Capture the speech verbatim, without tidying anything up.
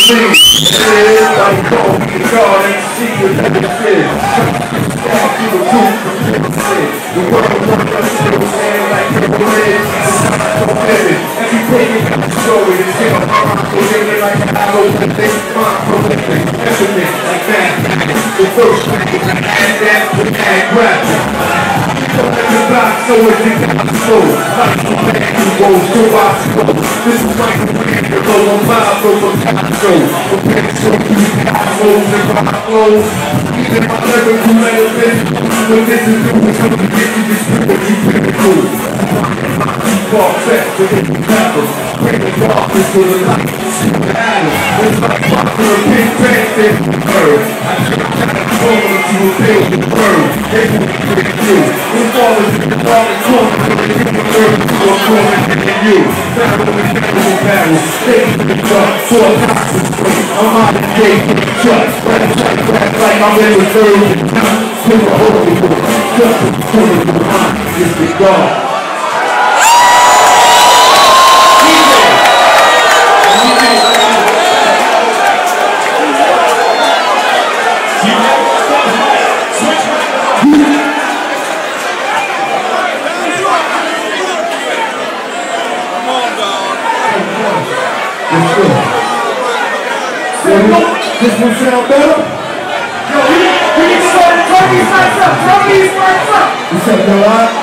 believe. Yeah, like don't be God and see what that is. Start to the truth, the world wants us to stand like the bridge. Don't live it. Every day you got to show it. It's in my mind. So they get like an arrow and they mind prolific. Everything like that. The first thing and that with that rap. Don't let the block so if you got to slow. Like the man who goes to our school. This is like a man to go on miles over Costco. The man so you got flows and rock flows. Even my lyrical medicine. When this is doing something to get you this what you really do. Fall back to the battle. Bring the darkness to the light. See the atom. It's like walking a big bang thing. Bird. I just got to go into a building bird. They won't break through. We're falling in the falling corner. We're in the earth to a corner in you. Battle in the battle battle. Stay in the dark. For a constant I'm out of date. Just like like I'm in the third. To the holy book. Just as full of the mind. It's the God. This one sound better? Yo, we, we need to start turn these lights up, turn these lights up. You said no,